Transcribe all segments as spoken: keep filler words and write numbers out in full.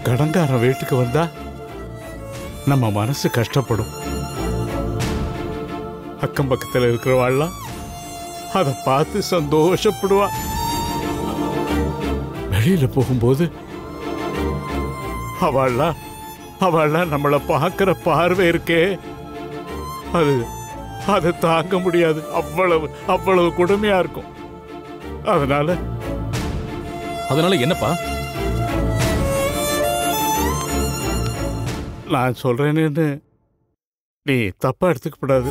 கடன்காரன் வீட்டுக்கு வந்தா நம்ம மனசு கஷ்டப்படும். அக்கம் பக்கத்தில் இருக்கிறவாள்லாம் அதை பார்த்து சந்தோஷப்படுவா. வெளியில போகும்போது அவள்லாம் அவள்லாம் நம்மளை பார்க்கிற பார்வை இருக்கே, அது அதை தாங்க முடியாது. அவ்வளவு அவ்வளவு கொடுமையா இருக்கும். அதனால அதனால என்னப்பா? நான் சொல்றேன்னு நீ தப்பா எடுத்துக்கப்படாது.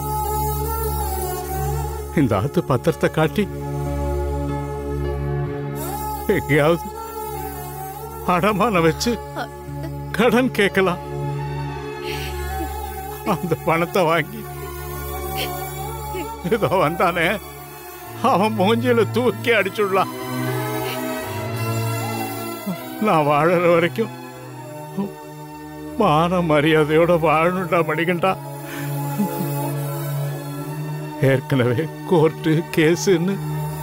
இந்த ஆத்து பத்திரத்தை காட்டி எங்கேயாவது அடமானம் வச்சு கடன் கேட்கலாம். அந்த பணத்தை வாங்கி ஏதோ வந்தானே அவன் மூஞ்சில தூக்கி அடிச்சுடலாம். நான் வாழற வரைக்கும் மான மரியாதையோட வாழணுண்டா மணிகண்டா. ஏற்கனவே கோர்ட்டு கேஸுன்னு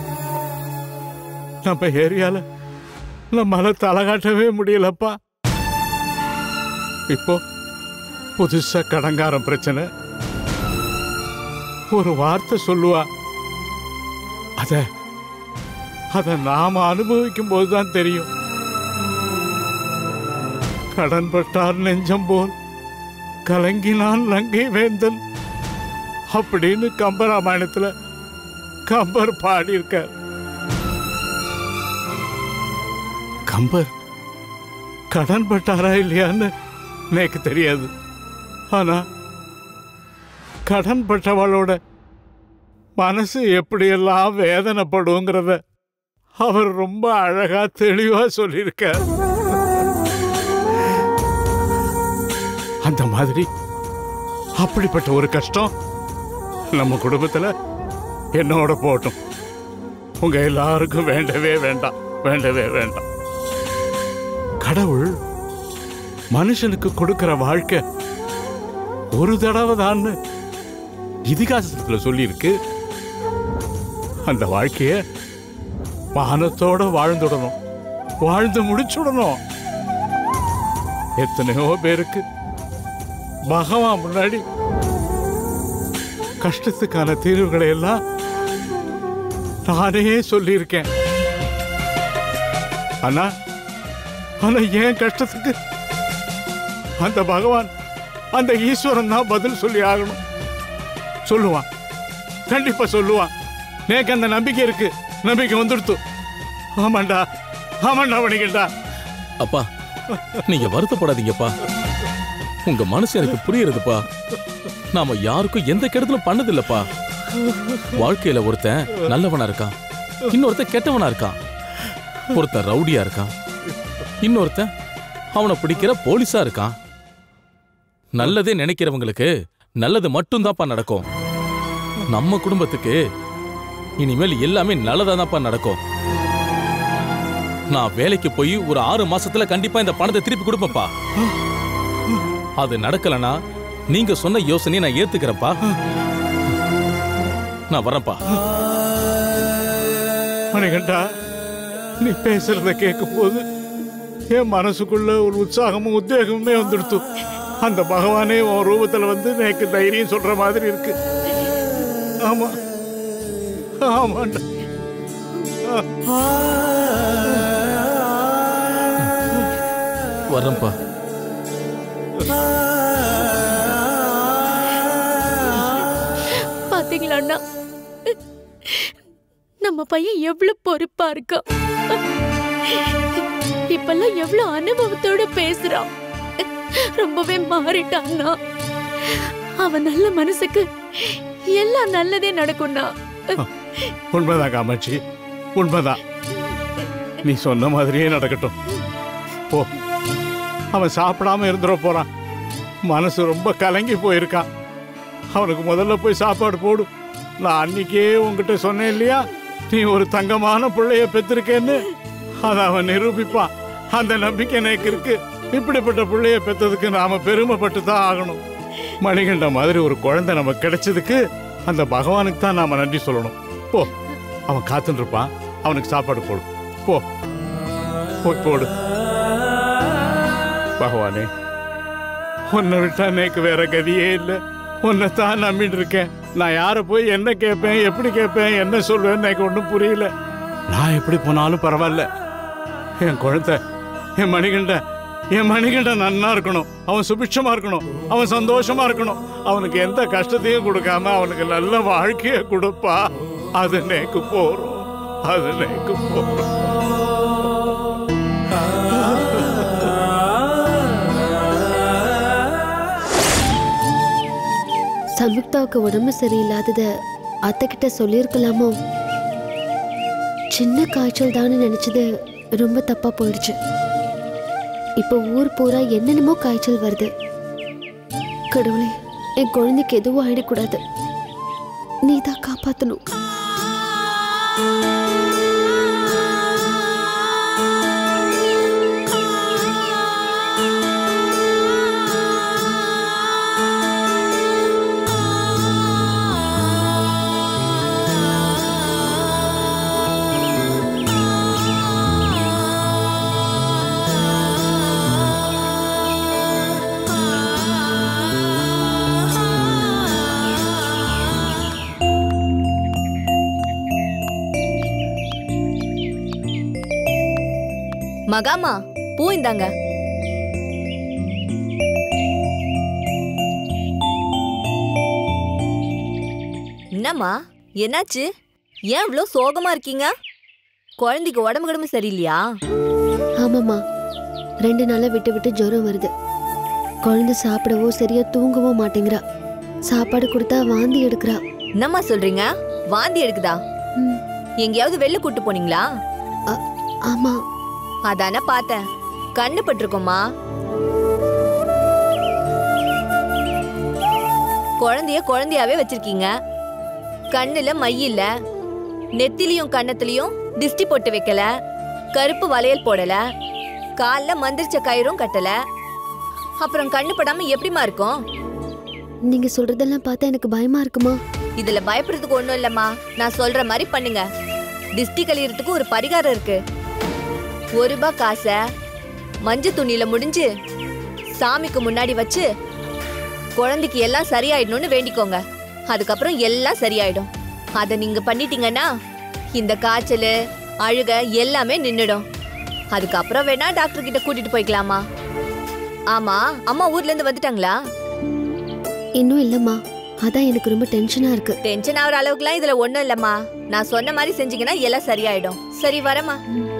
நம்ம ஏரியால நம்மளால தலை காட்டவே முடியலப்பா. இப்போ புதுசா கடங்காரம் பிரச்சனை. ஒரு வார்த்தை சொல்லுவா, அத அத நாம அனுபவிக்கும் போதுதான் தெரியும். கடன் பட்டார் நெஞ்சம் போல் கலங்கினான் லங்கை வேந்தன் அப்படின்னு கம்பராமாயணத்துல கம்பர் பாடியிருக்கார். கம்பர் கடன் பட்டாரா இல்லையான்னு எனக்கு தெரியாது. ஆனா கடன் பட்டவளோட மனசு எப்படியெல்லாம் வேதனைப்படுங்கிறத அவர் ரொம்ப அழகா தெளிவா சொல்லியிருக்கார். அந்த மாதிரி அப்படிப்பட்ட ஒரு கஷ்டம் நம்ம குடும்பத்துல என்னோட போட்டும். உங்க எல்லாருக்கும் வேண்டவே வேண்டாம், வேண்டவே வேண்டாம். கடவுள் மனுஷனுக்கு கொடுக்கிற வாழ்க்கை ஒரு தடவை தான் இதிகாசத்துல சொல்லி இருக்கு. அந்த வாழ்க்கைய மானத்தோட வாழ்ந்துடணும், வாழ்ந்து முடிச்சுடணும். எத்தனையோ பேருக்கு பகவான் முன்னாடி கஷ்டத்துக்கான தீர்வுகளை எல்லாம் நானே சொல்லியிருக்கேன். ஆனா ஆனா ஏன் கஷ்டத்துக்கு அந்த பகவான், அந்த ஈஸ்வரன் தான் பதில் சொல்லி ஆகணும். சொல்லுவான், கண்டிப்பா சொல்லுவான். எனக்கு அந்த நம்பிக்கை இருக்கு, நம்பிக்கை வந்துடுத்து. ஆமாண்டா, ஆமாண்டா வணிகண்டா. அப்பா நீங்க வருத்தப்படாதீங்கப்பா, உங்க மனசு எனக்கு புரியுறதுப்பா. நாம யாருக்கும் எந்த கெடுதலும் பண்ணதில்லப்பா. வாழ்க்கையில ஒருத்தன் நல்லவனா இருக்கான், இன்னொருத்தன் கெட்டவனா இருக்கான். ஒருத்தன் ரவுடியா இருக்கான், இன்னொருத்தன் அவனை பிடிக்கிற போலீஸா இருக்கான். நல்லதே நினைக்கிறவங்களுக்கு நல்லது மட்டும்தான்ப்பா நடக்கும். நம்ம குடும்பத்துக்கு இனிமேல் எல்லாமே நல்லதா தான்ப்பா நடக்கும். நான் வேலைக்கு போய் ஒரு ஆறு மாசத்துல கண்டிப்பா இந்த பணத்தை திருப்பி கொடுப்பேன்ப்பா. அது நடக்கலனா நீங்க சொன்ன யோசனையை நான் ஏத்துக்கிறேன்ப்பா. நான் வரேன்ப்பா. மணிகண்டா, நீ பேசுறத கேட்கும் போது என் மனசுக்குள்ள ஒரு உற்சாகமும் உத்வேகமுமே வந்துடுத்து. அந்த பகவானே உன் ரூபத்துல வந்து எனக்கு தைரியம் சொல்ற மாதிரி இருக்கு. ஆமா ஆமாண்டா. வரேன்ப்பா. பாத்தீங்களா அண்ணா, நம்ம பையன் எவ்வளவு பொறுப்பா இருக்கான். இப்பெல்லாம் எவ்வளவு அனுபவத்தோட பேசுறான். ரொம்பவே மாறிட்டான்னா. அவன் நல்ல மனசுக்கு எல்லாம் நல்லதே நடக்கும்னா. உண்மைதான் காமாட்சி, உண்மைதான். நீ சொன்ன மாதிரியே நடக்கட்டும். போ, அவன் சாப்பிடாம இருந்துட போறான். மனசு ரொம்ப கலங்கி போயிருக்கான். அவனுக்கு முதல்ல போய் சாப்பாடு போடு. நான் அன்னைக்கே உங்ககிட்ட சொன்னேன் இல்லையா, நீ ஒரு தங்கமான பிள்ளைய பெற்றிருக்கேன்னு. அதை அவன் நிரூபிப்பான். அந்த நம்பிக்கை எனக்கு இருக்கு. இப்படிப்பட்ட பிள்ளைய பெற்றதுக்கு நாம பெருமைப்பட்டு தான் ஆகணும். மணிகண்ட மாதிரி ஒரு குழந்தை நமக்கு கிடைச்சதுக்கு அந்த பகவானுக்கு தான் நாம நன்றி சொல்லணும். போ, அவன் காத்துட்டு இருப்பான். அவனுக்கு சாப்பாடு போடு. போ, போய் போடு. பகவானே, உன்னை விட்டா எனக்கு வேற கதியே இல்லை. உன்னை தான் நம்பிட்டு இருக்கேன். நான் யாரை போய் என்ன கேட்பேன், எப்படி கேட்பேன், என்ன சொல்வேன்னு எனக்கு ஒன்றும் புரியல. நான் எப்படி போனாலும் பரவாயில்ல, என் குழந்தை, என் மணிகண்டன், என் மணிகண்டன் நன்னா இருக்கணும். அவன் சுபிட்சமா இருக்கணும், அவன் சந்தோஷமா இருக்கணும். அவனுக்கு எந்த கஷ்டத்தையும் கொடுக்காம அவனுக்கு நல்ல வாழ்க்கையை கொடுப்பா. அது எனக்கு போறோம், அது எனக்கு போறோம். சம்யுக்தாவுக்கு உடம்பு சரியில்லாதத அத்தை கிட்ட சொல்லியிருக்கலாமோ? சின்ன காய்ச்சல் தானே நினைச்சது ரொம்ப தப்பா போயிடுச்சு. இப்போ ஊர் பூரா என்னென்னமோ காய்ச்சல் வருது. கடவுளே, என் குழந்தைக்கு எதுவும் ஆயிடக்கூடாது. நீ தான் காப்பாத்தணும். மகாமா, பூ இந்தாங்க. என்னம்மா, என்னாச்சு? ஏன் இவ்வளோ சோகமா இருக்கீங்க? குழந்தைக்கு உடம்பு கிடம்பு சரியில்லையா? ஆமாம்மா, ரெண்டு நாளா விட்டு விட்டு ஜுரம் வருது. குழந்தை சாப்பிடவோ சரியா தூங்கவோ மாட்டேங்கிறா. சாப்பாடு கொடுத்தா வாந்தி எடுக்கிறா. என்னம்மா சொல்றீங்க? வாந்தி எடுக்குதா? எங்கேயாவது வெளில கூட்டு போனீங்களா? ஆமா. அதானே பார்த்தேன். கண்ணு பட்டிருக்கோமா? குழந்தைய குழந்தையாவே வச்சிருக்கீங்க. கண்ணுல மை இல்ல, நெத்திலையும் கண்ணத்திலையும் திஷ்டி போட்டு வைக்கல, கருப்பு வளையல் போடல, கால்ல மந்திரிச்ச கயிறும் கட்டல. அப்புறம் கண்ணு படாம எப்படிமா இருக்கும்? நீங்க சொல்றதெல்லாம் பார்த்தா எனக்கு பயமா இருக்குமா? இதுல பயப்படுறதுக்கு ஒண்ணும் இல்லம்மா. நான் சொல்ற மாதிரி பண்ணுங்க. திஷ்டி கழியறதுக்கு ஒரு பரிகாரம் இருக்கு. ஒரு ரூபாய் காசை மஞ்ச துணியில முடிஞ்சு சாமிக்கு முன்னாடி வச்சு குழந்தைக்கு எல்லாம் சரியாயிடணும்னு வேண்டிக்கோங்க. அதுக்கப்புறம் எல்லாம் சரியாயிடும். அதை நீங்க பண்ணிட்டீங்கன்னா இந்த காய்ச்சல், அழுக எல்லாமே நின்னுடும். அதுக்கப்புறம் வேணா டாக்டர் கிட்ட கூட்டிட்டு போய்க்கலாமா? ஆமா, அம்மா ஊர்ல இருந்து வந்துட்டாங்களா? இன்னும் இல்லம்மா. அதான் எனக்கு ரொம்ப டென்ஷனா இருக்கு. டென்ஷன் ஆகிற அளவுக்குலாம் இதுல ஒண்ணும் இல்லம்மா. நான் சொன்ன மாதிரி செஞ்சீங்கன்னா எல்லாம் சரியாயிடும். சரி, வரமா.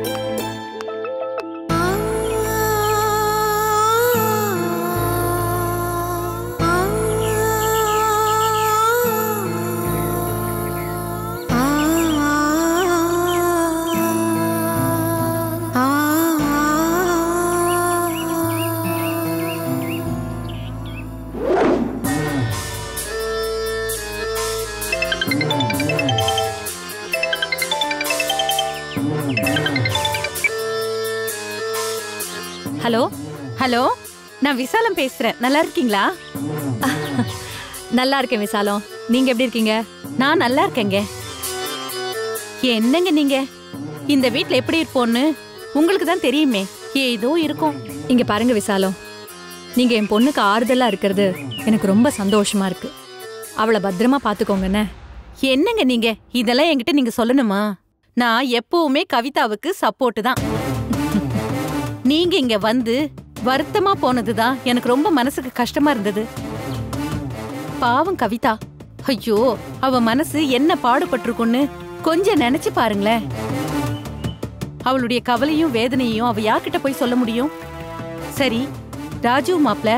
ஹலோ ஹலோ, நான் விசாலம் பேசுறேன். நல்லா இருக்கீங்களா? நல்லா இருக்கேன் விசாலம். நீங்க எப்படி இருக்கீங்க? நான் நல்லா இருக்கேங்க. என்னங்க நீங்க இந்த வீட்ல எப்படி இருப்போன்னு உங்களுக்கு தான் தெரியுமே. ஏதோ இருக்கும். இங்க பாருங்க விசாலம், நீங்க என் பொண்ணுக்கு ஆறுதலா இருக்கிறது எனக்கு ரொம்ப சந்தோஷமா இருக்கு. அவளை பத்திரமா பாத்துக்கோங்கண்ணே. என்னங்க நீங்க இதெல்லாம் என்கிட்ட நீங்க சொல்லணுமா? நான் எப்பவுமே கவிதாவுக்கு சப்போர்ட் தான். நீங்க இங்க வந்து வருத்தமா போனதுதான் எனக்கு ரொம்ப மனசுக்கு கஷ்டமா இருந்தது. பாவம் கவிதா, ஐயோ அவ மனசு என்ன பாடுபட்டிருக்குன்னு கொஞ்சம் நினைச்சு பாருங்களேன். அவளுடைய கவலையும் வேதனையும் அவ யார்கிட்ட போய் சொல்ல முடியும்? சரி ராஜு மாப்ள,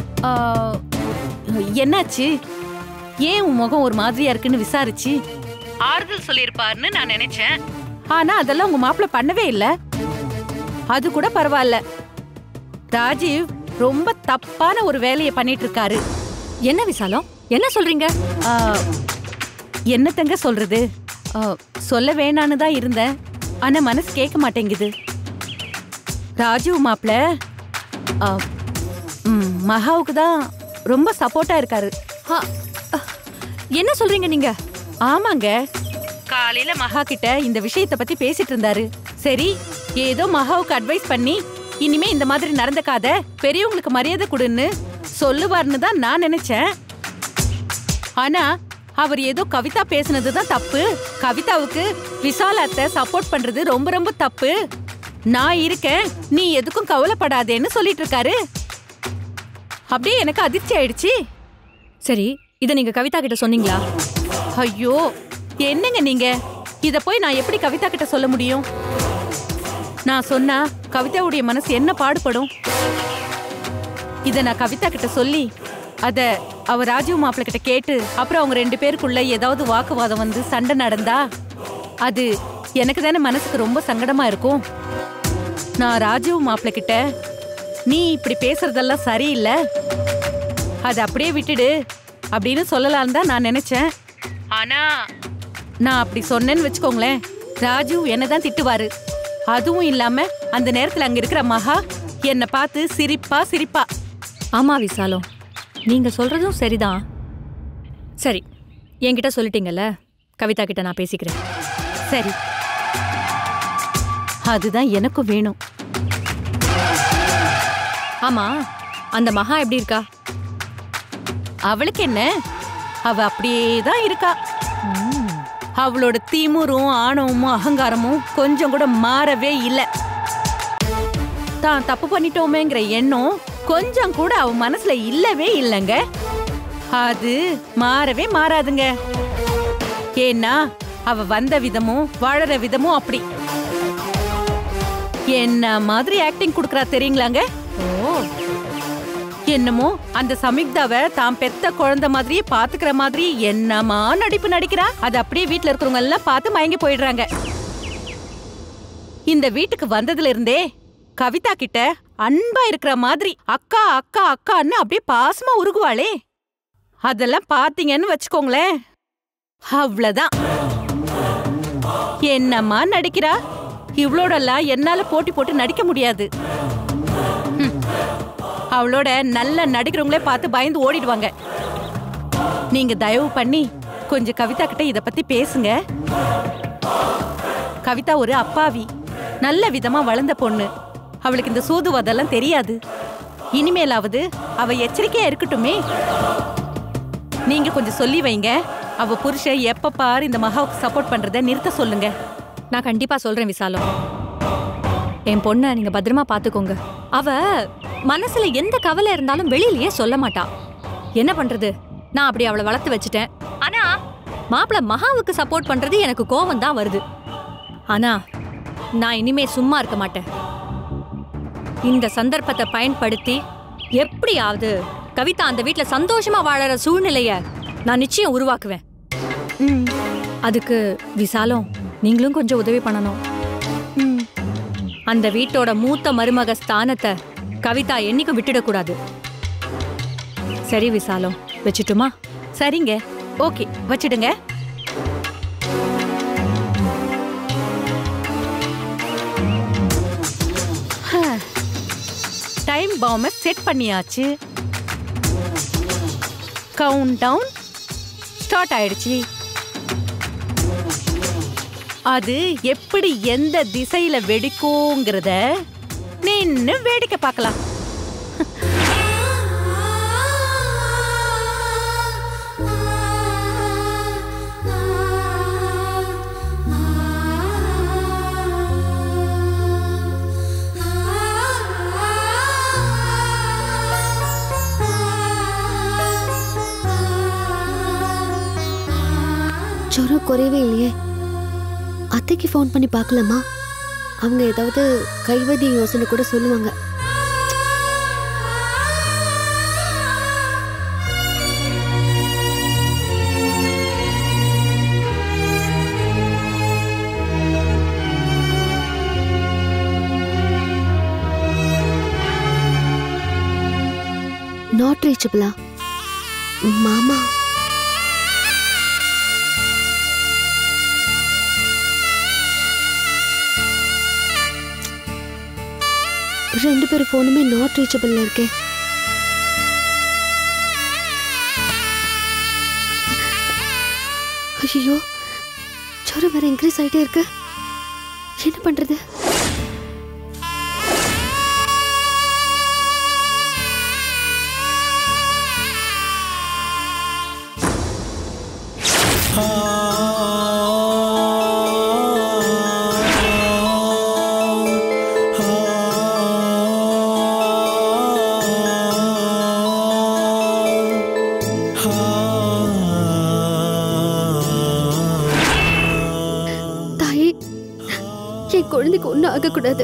என்னாச்சு? ஏன் உன் முகம் ஒரு மாதிரியா இருக்குன்னு விசாரிச்சு ஆறுதல் சொல்லியிருப்பாருன்னு நான் நினைச்சேன். ஆனா அதெல்லாம் உங்க மாப்பிள்ள பண்ணவே இல்லை. அது கூட பரவாயில்ல. ராஜீவ் ரொம்ப தப்பான ஒரு வேலையை பண்ணிட்டு இருக்காரு. என்ன விசாலம், என்ன சொல்றீங்க? என்னத்தங்க சொல்றது? சொல்ல வேணான்னு தான் இருந்தேன், ஆனா மனசு கேட்க மாட்டேங்குது. ராஜீவ் மாப்ள மகாவுக்கு தான் ரொம்ப சப்போர்ட்டா இருக்காரு. என்ன சொல்றீங்க நீங்க? ஆமாங்க, காலையில மகா கிட்ட இந்த விஷயத்தை பத்தி பேசிட்டு இருந்தாரு. சரி, ஏதோ மகாவுக்கு அட்வைஸ் பண்ணி இனிமே இந்த மாதிரி நடந்துக்காத, பெரியவங்களுக்கு மரியாதை கொடுன்னு சொல்லுவார்னு தான் நான் நினைச்சேன். ஆனா அவர் ஏதோ கவிதா பேசுனது தான் தப்பு, கவிதாவுக்கு விசால் அத்தை சப்போர்ட் பண்றது ரொம்ப ரொம்ப தப்பு, நான் இருக்கேன் நீ எதுக்கும் கவலைப்படாதேன்னு சொல்லிட்டு இருக்காரு. அப்படியே எனக்கு அதிர்ச்சி ஆயிடுச்சு. சரி, இதை நீங்க கவிதா கிட்ட சொன்னீங்களா? ஐயோ என்னங்க நீங்க, இத போய் நான் எப்படி கவிதா கிட்ட சொல்ல முடியும்? நான் சொன்னா கவிதாவுடைய மனசு என்ன பாடுபடும்? இத நான் கவிதா கிட்ட சொல்லி அத அவ ராஜீவ் மாப்பிள்ள கிட்ட கேட்டு அப்புறம் அவங்க ரெண்டு பேருக்குள்ள ஏதாவது வாக்குவாதம் வந்து சண்டை நடந்தா அது எனக்கு தானே மனசுக்கு ரொம்ப சங்கடமா இருக்கும். நான் ராஜீவ் மாப்பிள்ள கிட்ட நீ இப்படி பேசுறதெல்லாம் சரியில்லை, அதை அப்படியே விட்டுடு அப்படின்னு சொல்லலான்னு தான் நான் நினைச்சேன். ஆனா நான் அப்படி சொன்னேன்னு வச்சுக்கோங்களேன், ராஜீவ் என்னதான் திட்டுவாரு. அதுவும் இல்லாம அந்த நேரத்துல அங்க இருக்கிற மகா என்னை பார்த்து சிரிப்பா சிரிப்பா. ஆமா விசாலம், நீங்க சொல்றதும் சரிதான். சரி, என்கிட்ட சொல்லிட்டீங்கல்ல, கவிதா கிட்ட நான் பேசிக்கிறேன். சரி, அதுதான் எனக்கும் வேணும். ஆமா, அந்த மகா எப்படி இருக்கா? அவளுக்கு என்ன, அவ அப்படியே தான் இருக்கா. அவளோட திமிரும் ஆணவமும் அகங்காரமும் கொஞ்சம் கூட மாறவே இல்லை. தான் தப்பு பண்ணிட்டோமேங்கிற எண்ணம் கொஞ்சம் கூட அவ மனசுல இல்லவே இல்லைங்க. அது மாறவே மாறாதுங்க. ஏன்னா அவ வந்த விதமும் வாழற விதமும் அப்படி. என்ன மாதிரி ஆக்டிங் கொடுக்கறா தெரியுங்களாங்க? ஓ, என்னமோ அந்த சமிக்தாவை தான் பெத்த குழந்தை மாதிரியே பாத்துக்கிற மாதிரி என்னமா நடிப்பு நடிக்கிறா. அது அப்படியே வீட்டுல இருக்கிறவங்க எல்லாம் பார்த்து மயங்கி போயிடுறாங்க. இந்த வீட்டுக்கு வந்ததுல இருந்தே கவிதா கிட்ட அன்பா இருக்கிற மாதிரி அக்கா அக்கா அக்கான்னு அப்படியே பாசமா உருகுவாளே, அதெல்லாம் பாத்தீங்கன்னு வச்சுக்கோங்களேன், அவ்வளவுதான். என்னம்மா நடிக்கிறா, இவளோடெல்லாம் என்னால போட்டி போட்டு நடிக்க முடியாது. அவளோட நல்ல நடிக்கிறவங்களே பார்த்து பயந்து ஓடிடுவாங்க. நீங்க தயவு பண்ணி கொஞ்சம் கவிதா கிட்ட இத பத்தி பேசுங்க. கவிதா ஒரு அப்பாவி, நல்ல விதமா வளர்ந்த பொண்ணு. அவளுக்கு இந்த சூதுவதெல்லாம் தெரியாது. இனிமேலாவது அவ எச்சரிக்கையா இருக்கட்டுமே. நீங்க கொஞ்சம் சொல்லி வைங்க. அவ புருஷன் எப்ப பாரு இந்த மகாவுக்கு சப்போர்ட் பண்றத நிறுத்த சொல்லுங்க. நான் கண்டிப்பா சொல்றேன் விசாலம். என் பொண்ணை நீங்க பத்திரமா பாத்துக்கோங்க. அவ மனசுல எந்த கவலை இருந்தாலும் வெளியிலயே சொல்ல மாட்டா. என்ன பண்றது, நான் அப்படி அவளை வளர்த்து வச்சுட்டேன். ஆனா மாப்பிள்ள மகாவுக்கு சப்போர்ட் பண்றது எனக்கு கோவம் தான் வருது. ஆனா நான் இனிமே சும்மா இருக்க மாட்டேன். இந்த சந்தர்ப்பத்தை பயன்படுத்தி எப்படியாவது கவிதா அந்த வீட்டுல சந்தோஷமா வாழற சூழ்நிலைய நான் நிச்சயம் உருவாக்குவேன். அதுக்கு விசாலம் நீங்களும் கொஞ்சம் உதவி பண்ணணும். அந்த வீட்டோட மூத்த மருமக ஸ்தானத்தை கவிதா என்னைக்கும் விட்டுடக்கூடாது. சரி விசாலம், வச்சுட்டுமா? சரிங்க, ஓகே, வச்சிடுங்க. டைம் பாம்பை செட் பண்ணியாச்சு. கவுண்ட் டவுன் ஸ்டார்ட் ஆயிடுச்சு. அது எப்படி எந்த திசையில வெடிக்கும்ங்கிறத நின்னு வேடிக்கை பார்க்கலாம். ஜுரம் குறையவே இல்லையே. அத்தைக்கு ஃபோன் பண்ணி பார்க்கலாமா? அவங்க ஏதாவது கைவதிய யோசனை கூட சொல்லுவாங்க. நாட் ரீச்சபிளா? மாமா ரெண்டு பேர் போனுமே நாட் ரீச்சபிள்ல இருக்கே. ஐயோ, ஜுரம் வேற இன்க்ரீஸ் ஆயிட்டே இருக்கு. என்ன பண்றது? குழந்தைக்கு ஒண்ணும் ஆகக்கூடாது.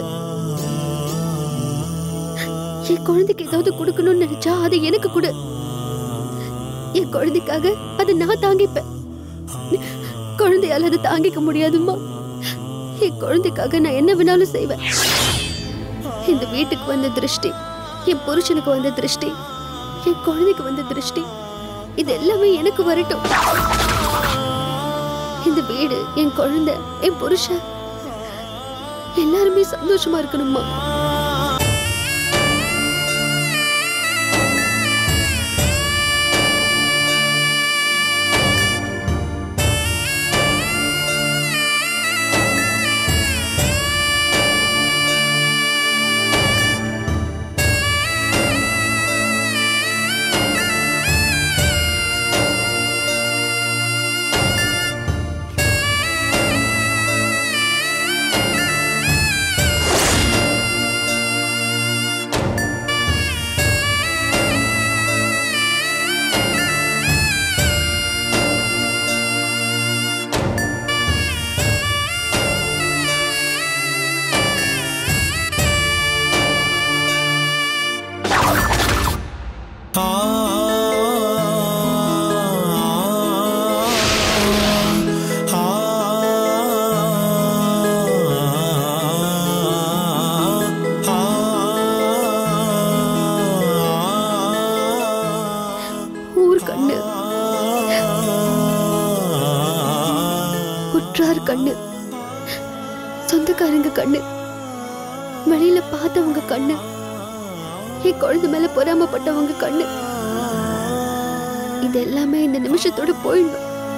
என் குழந்தைக்கு ஏதாவது கொடுக்கணும்னு நினைச்சா அதை எனக்கு கொடு. என் குழந்தைக்காக அதை நான் தாங்கிப்பேன். குழந்தையால அதை தாங்கிக்க முடியாதும்மா. என் குழந்தைக்காக நான் என்ன வேணாலும் செய்வேன். இந்த வீட்டுக்கு வந்த திருஷ்டி, என் புருஷனுக்கு வந்த திருஷ்டி, என் குழந்தைக்கு வந்த திருஷ்டி, இது எல்லாமே எனக்கு வரட்டும். இந்த வீடு, என் குழந்தை, என் புருஷன் எல்லாருமே சந்தோஷமா இருக்கணும்மா. கண்ணு, சொந்தக்காரங்க கண்ணு, வெளியில பார்த்தவங்க கண்ணு, என் குழந்தை மேல பொறாமப்பட்டவங்க கண்ணு, இது எல்லாமே இந்த நிமிஷத்தோட போயிடும்.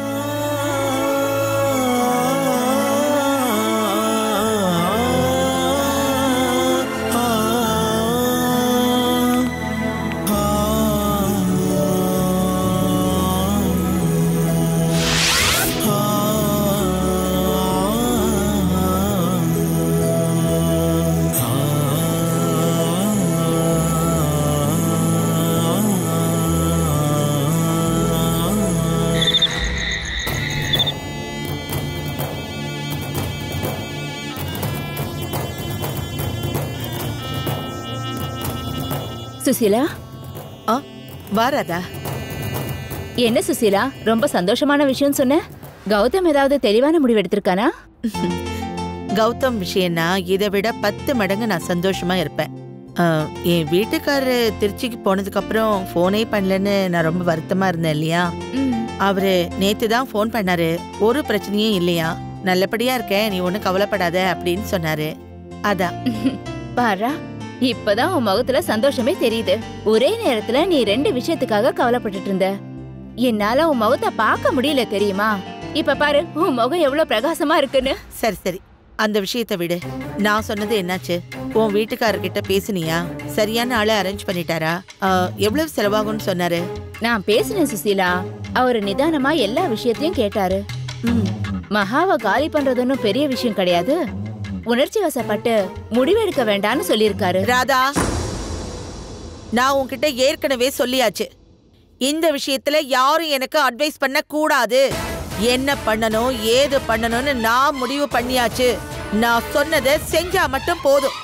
சுசீலா, ஆ வாராதா? என்ன சுசீலா, ரொம்ப சந்தோஷமான விஷயம் சொன்ன. கௌதம் ஏதாவது தெளிவான முடிவு எடுத்திருக்கானா? கௌதம் விஷயம்னா இதை விட பத்து மடங்கு நான் சந்தோஷமா இருப்பேன். என் வீட்டுக்காரரு திருச்சிக்கு போனதுக்கு அப்புறம் போனே பண்ணலன்னு நான் ரொம்ப வருத்தமா இருந்தேன் இல்லையா? அவரு நேத்து தான் போன் பண்ணாரு. ஒரு பிரச்சனையும் இல்லையா, நல்லபடியா இருக்கேன், நீ ஒன்னும் கவலைப்படாத அப்படின்னு சொன்னாரு. அதான் பாரா, இப்பதான் உன் முகத்துல சந்தோஷமே தெரியுது. ஒரே நேரத்துல நீ ரெண்டு விஷயத்துக்காக கவலைப்பட்டுட்டு இருந்த. என்னால உன் முகத்தை பார்க்க முடியல தெரியுமா? இப்ப பாரு உன் முகம் எவ்வளவு பிரகாசமா இருக்குன்னு. சரி சரி, அந்த விஷயத்தை விடு. நான் சொன்னது என்னாச்சு? உன் வீட்டுக்காரர்கிட்ட பேசுனியா? சரியான ஆளை அரேஞ்ச் பண்ணிட்டாரா? எவ்வளவு செலவாகும்னு சொன்னாரு? நான் பேசினேன் சுசீலா. அவரு நிதானமா எல்லா விஷயத்தையும் கேட்டாரு. மகாவை காலி பண்றதுன்னு பெரிய விஷயம் கிடையாது. உணர்ச்சி வசப்பட்டு முடிவெடுக்க வேண்டாம்னு சொல்லியிருக்காரு. ராதா, நான் உன்கிட்ட ஏற்கனவே சொல்லியாச்சு, இந்த விஷயத்துல யாரும் எனக்கு அட்வைஸ் பண்ண கூடாது. என்ன பண்ணணும் ஏது பண்ணணும்னு நான் முடிவு பண்ணியாச்சு. நான் சொன்னதை செஞ்சா மட்டும் போதும்.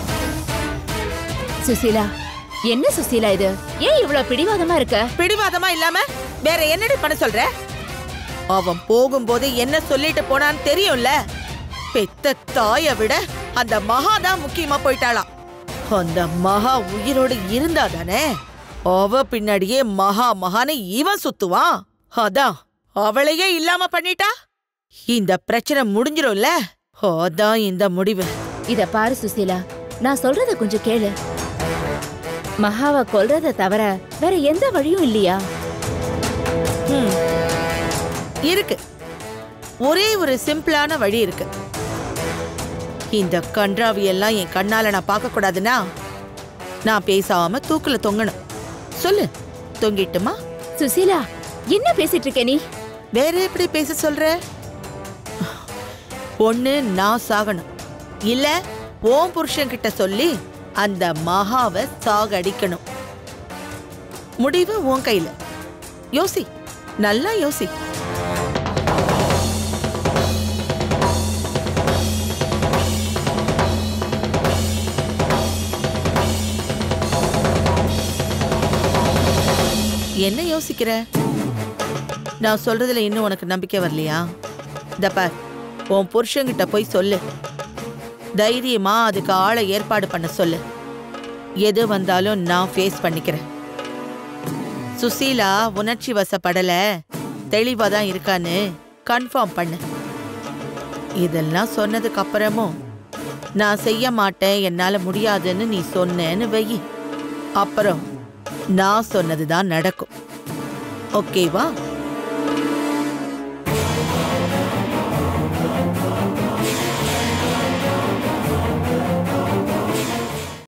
சுசீலா, என்ன சுசீலா இது? ஏன் இவ்வளவு பிடிவாதமா இருக்க? பிடிவாதமா இல்லாம வேற என்னடி பண்ண சொல்ற? அவன் போகும்போது என்ன சொல்லிட்டு போனான்னு தெரியும்ல. பெத்த தாய விட அந்த மகா தான் முக்கியமா போயிட்டாளாம். அந்த மகா உயிரோடு இருந்தா தானே அவ பின்னாடியே மகா மகான்னு இவன் சுத்துவான். அதான் அவளையே இல்லாம பண்ணிட்டா இந்த பிரச்சனை முடிஞ்சிரும்ல. அதான் இந்த முடிவு. இத பாரு சுசீலா, நான் சொல்றத கொஞ்சம் கேளு. மகாவை கொல்றத தவிர வேற எந்த வழியும் இல்லையா? இருக்கு, ஒரே ஒரு சிம்பிளான வழி இருக்கு. இந்த கன்றாவி எல்லாம் என் கண்ணால நான் பார்க்க கூடாதுன்னா நான் பேசாம தூக்குல தொங்கணும். சொல்லு, தொங்கிட்டுமா? சுசீலா, என்ன பேசிட்டு இருக்க நீ? வேற எப்படி பேச சொல்ற? ஒண்ணு நான் சாகணும், இல்ல ஓம் புருஷன் கிட்ட சொல்லி அந்த மகாவை சாகடிக்கணும். முடிவு உன் கையில. யோசி, நல்லா யோசி. என்ன யோசிக்கிற? நான் சொல்றதுல இன்னும் உனக்கு நம்பிக்கை வரலையா? தப்பா உன் புருஷங்கிட்ட போய் சொல்லு, தைரியமா அதுக்கு ஆளை ஏற்பாடு பண்ண சொல்லு. எது வந்தாலும் நான் ஃபேஸ் பண்ணிக்கிறேன். சுசீலா உணர்ச்சி வசப்படல, தெளிவா தான் இருக்கான்னு கன்ஃபார்ம் பண்ணு. இதெல்லாம் சொன்னதுக்கு அப்புறமும் நான் செய்ய மாட்டேன், என்னால முடியாதுன்னு நீ சொன்னேன்னு வெயி, அப்புறம் நான் சொன்னதுதான் நடக்கும். ஓகேவா?